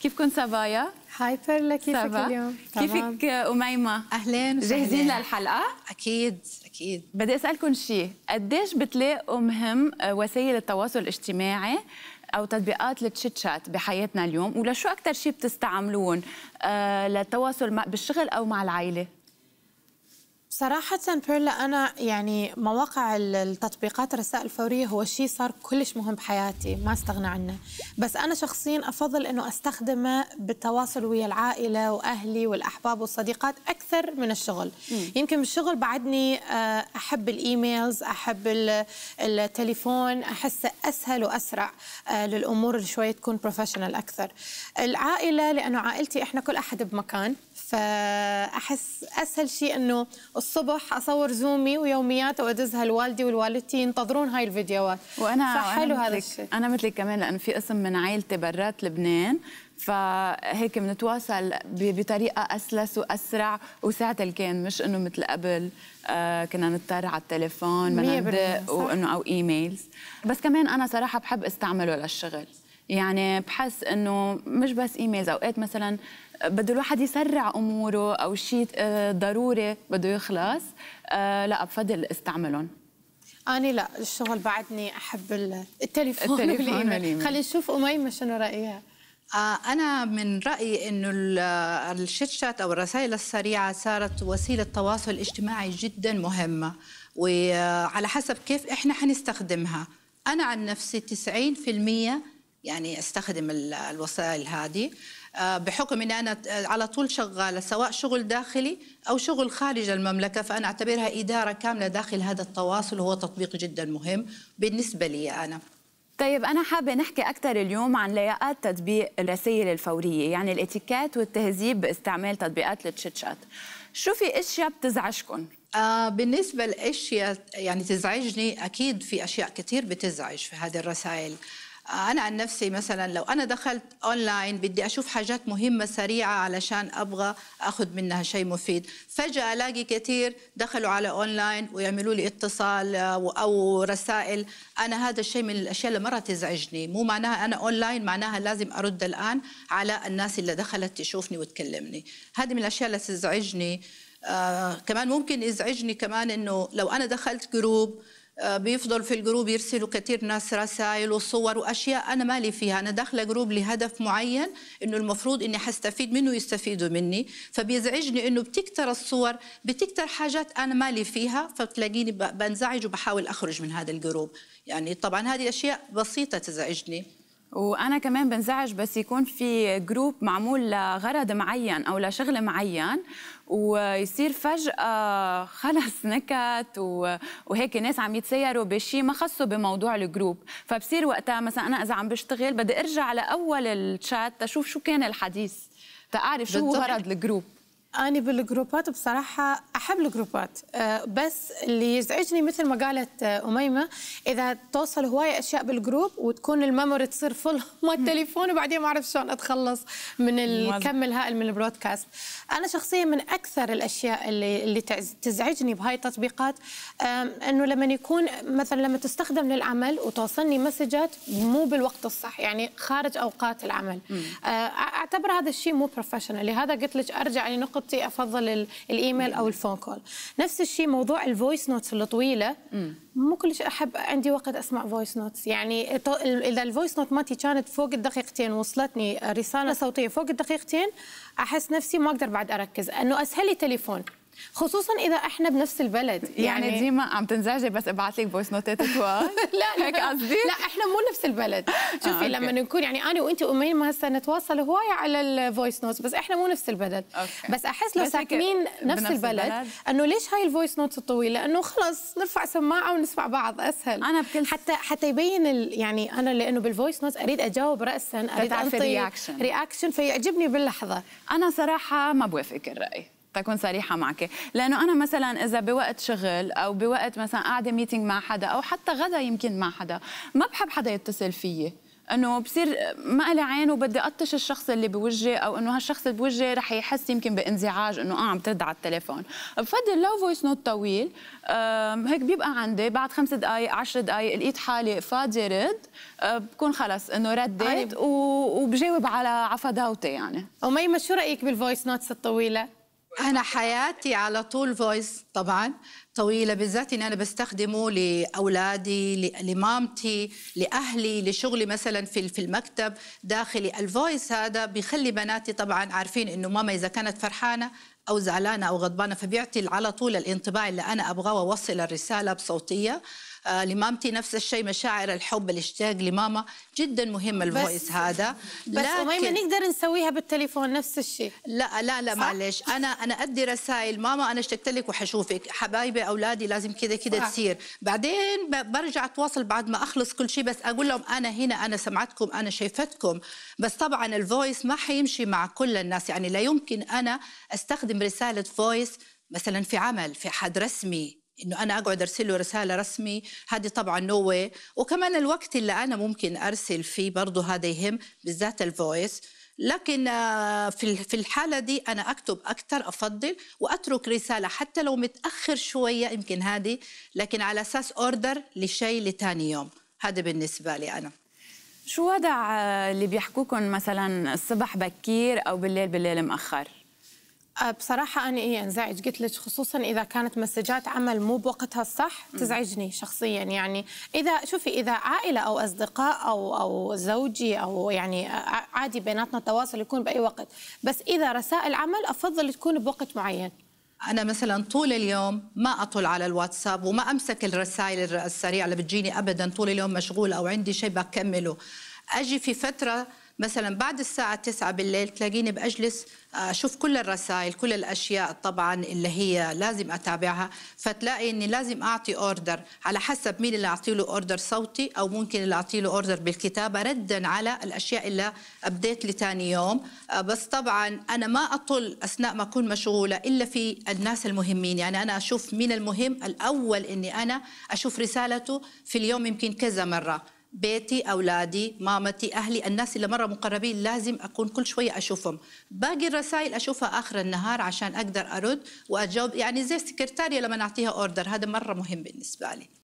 كيفكن سبايا؟ هاي بيرلا، كيفك اليوم؟ كيفك أميمة؟ أهلين وسهلين. جاهزين للحلقة؟ أكيد أكيد. بدي أسألكم شيء، قديش بتلاقوا مهم وسائل التواصل الاجتماعي أو تطبيقات التشيت شات بحياتنا اليوم، ولا شو أكثر شيء بتستعملون للتواصل بالشغل أو مع العائلة؟ صراحة بيرلا أنا يعني مواقع التطبيقات الرسائل الفورية هو شيء صار كلش مهم بحياتي، ما استغنى عنه، بس أنا شخصياً أفضل إنه أستخدمه بالتواصل ويا العائلة وأهلي والأحباب والصديقات أكثر من الشغل. يمكن بالشغل بعدني أحب الإيميلز، أحب التليفون، أحسه أسهل وأسرع للأمور اللي شوية تكون بروفيشنال أكثر. العائلة لأنه عائلتي إحنا كل أحد بمكان، فأحس أسهل شيء إنه الصبح أصور زومي ويوميات وأدزها لوالدي والوالدتي ينتظرون هاي الفيديوهات. فحلو هذا الشيء. أنا مثلك كمان، لأنه في قسم من عائلتي برات لبنان، فهيك بنتواصل بطريقة أسلس وأسرع وساعة كان، مش إنه مثل قبل كنا نضطر على التليفون بدنا ندق وإنه أو إيميلز. بس كمان أنا صراحة بحب استعمله للشغل، يعني بحس إنه مش بس إيميلز، أوقات مثلاً بده الواحد يسرع أموره أو شيء ضروري بده يخلص، لا بفضل استعملهم. أنا لا، الشغل بعدني أحب التليفون والإيميل. خلينا نشوف أميمة شنو رأيها. أنا من رأيي إنه الشيت شات أو الرسائل السريعة صارت وسيلة تواصل اجتماعي جدا مهمة، وعلى حسب كيف إحنا حنستخدمها. أنا عن نفسي 90% يعني استخدم الوسائل هذه، بحكم أني أنا على طول شغالة سواء شغل داخلي أو شغل خارج المملكة، فأنا أعتبرها إدارة كاملة داخل هذا التواصل، وهو تطبيق جدا مهم بالنسبة لي أنا. طيب أنا حابة نحكي أكثر اليوم عن لياقات تطبيق الرسائل الفورية، يعني الاتيكيت والتهذيب باستعمال تطبيقات التشيت شات. شو في أشياء بتزعجكم؟ بالنسبة للأشياء يعني تزعجني، أكيد في أشياء كثير بتزعج في هذه الرسائل. أنا عن نفسي مثلا لو أنا دخلت أونلاين بدي أشوف حاجات مهمة سريعة علشان أبغى أخذ منها شيء مفيد، فجأة ألاقي كثير دخلوا على أونلاين ويعملوا لي اتصال أو رسائل. أنا هذا الشيء من الأشياء اللي مرة تزعجني. مو معناها أنا أونلاين معناها لازم أرد الآن على الناس اللي دخلت تشوفني وتكلمني. هذه من الأشياء اللي تزعجني. كمان ممكن يزعجني كمان إنه لو أنا دخلت جروب بيفضل في الجروب يرسلوا كثير ناس رسائل وصور وأشياء أنا مالي فيها. أنا داخلة جروب لهدف معين إنه المفروض إني حستفيد منه ويستفيدوا مني، فبيزعجني إنه بتكتر الصور، بتكتر حاجات أنا مالي فيها، فبتلاقيني بنزعج وبحاول أخرج من هذا الجروب. يعني طبعا هذه أشياء بسيطة تزعجني. وأنا كمان بنزعج بس يكون في جروب معمول لغرض معين أو لشغل معين، ويصير فجأة خلص نكت وهيك ناس عم يتسيروا بشيء ما خصوا بموضوع الجروب، فبصير وقتها مثلا أنا إذا عم بشتغل بدي أرجع لأول الشات تشوف شو كان الحديث، تعرف شو هو غرض الجروب. أنا بالجروبات بصراحة أحب الجروبات، بس اللي يزعجني مثل ما قالت أميمة، إذا توصل هواية أشياء بالجروب وتكون الميموري تصير فل ما التليفون، وبعدين ما أعرف شلون أتخلص من الكم الهائل من البرودكاست. أنا شخصيا من أكثر الأشياء اللي تزعجني بهاي التطبيقات إنه لما يكون مثلا لما تستخدم للعمل وتوصلني مسجات مو بالوقت الصح، يعني خارج أوقات العمل. أعتبر هذا الشيء مو بروفيشنال، لهذا قلت لك أرجع لنقطة أفضل الإيميل أو الفون كول. نفس الشيء موضوع الفويس نوتس الطويلة، مو كلش أحب عندي وقت أسمع فويس نوتس. يعني إذا الفويس نوت مالتي كانت فوق الدقيقتين وصلتني رسالة صوتية فوق الدقيقتين، أحس نفسي ما أقدر بعد أركز، أنه أسهل لي تليفون، خصوصا اذا احنا بنفس البلد. يعني ديما عم تنزعجي بس ابعث لك فويس نوتات طوال؟ لا هيك قصدي، لا احنا مو نفس البلد. شوفي لما نكون يعني انا وانت واميمه هسه نتواصل هوايه على الفويس نوتس، بس احنا مو نفس البلد. بس احس لو ساكنين نفس البلد انه ليش هاي الفويس نوتس الطويله، لانه خلص نرفع سماعه ونسمع بعض اسهل. انا بكل حتى يبين يعني انا لانه بالفويس نوتس اريد اجاوب راسا، اريد انطي رياكشن فيعجبني باللحظه. انا صراحه ما بوافق الراي، تكون صريحة معك، لأنه أنا مثلا إذا بوقت شغل أو بوقت مثلا قاعدة ميتينج مع حدا أو حتى غدا يمكن مع حدا، ما بحب حدا يتصل فيي، انه بصير ما لي عين وبدي اطش الشخص اللي بوجهي، او انه هالشخص اللي بوجهي رح يحس يمكن بانزعاج انه عم ترد على التليفون. بفضل لو فويس نوت طويل هيك بيبقى عندي بعد 5 دقائق 10 دقائق لقيت حالي فاضي رد، بكون خلص انه رديت وبجاوب على عفداوتي يعني. أميمة شو رأيك بالفويس نوتس الطويلة؟ أنا حياتي على طول فويس طبعاً طويلة، بالذات إن أنا بستخدمه لأولادي، لمامتي، لأهلي، لشغلي مثلاً في المكتب داخلي. الفويس هذا بيخلي بناتي طبعاً عارفين إنه ماما إذا كانت فرحانة أو زعلانة أو غضبانة، فبيعطي على طول الانطباع اللي أنا أبغاه وأوصل الرسالة بصوتية. لمامتي نفس الشيء، مشاعر الحب الاشتياق لماما جدا مهم الفويس هذا. بس أميمة نقدر نسويها بالتليفون نفس الشيء. لا معلش، انا ادي رسائل ماما انا اشتقت لك وحشوفك حبايبي اولادي لازم كده تصير، بعدين برجع اتواصل بعد ما اخلص كل شيء، بس اقول لهم انا هنا، انا سمعتكم، انا شايفتكم. بس طبعا الفويس ما حيمشي مع كل الناس، يعني لا يمكن انا استخدم رساله فويس مثلا في عمل في حد رسمي، انه انا اقعد ارسل له رساله رسمي، هذه طبعا نو واي. وكمان الوقت اللي انا ممكن ارسل فيه برضه هذا يهم، بالذات الفويس. لكن في الحاله دي انا اكتب اكثر، افضل واترك رساله حتى لو متاخر شويه يمكن هذه، لكن على اساس اوردر لشيء لثاني يوم. هذا بالنسبه لي انا. شو وضع اللي بيحكوكم مثلا الصبح بكير او بالليل مأخر؟ بصراحة أنا انزعج، قلت لك خصوصاً إذا كانت مسجات عمل مو بوقتها الصح تزعجني شخصياً. يعني إذا عائلة أو أصدقاء أو زوجي أو يعني عادي بيناتنا التواصل يكون بأي وقت، بس إذا رسائل عمل أفضل تكون بوقت معين. أنا مثلا طول اليوم ما أطل على الواتساب وما أمسك الرسائل السريعة اللي بتجيني أبدا، طول اليوم مشغولة أو عندي شيء بكمله. أجي في فترة مثلا بعد الساعة 9 بالليل تلاقيني بأجلس أشوف كل الرسائل، كل الأشياء طبعا اللي هي لازم أتابعها، فتلاقي إني لازم أعطي أوردر على حسب مين اللي أعطي له أوردر صوتي أو ممكن اللي أعطي له أوردر بالكتابة ردا على الأشياء اللي أبديت لتاني يوم. بس طبعا أنا ما أطل أثناء ما أكون مشغولة إلا في الناس المهمين، يعني أنا أشوف مين المهم الأول، إني أنا أشوف رسالته في اليوم يمكن كذا مرة. بيتي، أولادي، مامتي، أهلي، الناس اللي مرة مقربين لازم أكون كل شوية أشوفهم. باقي الرسائل أشوفها آخر النهار عشان أقدر أرد وأجاوب، يعني زي السكرتارية لما نعطيها أوردر، هذا مرة مهم بالنسبة لي.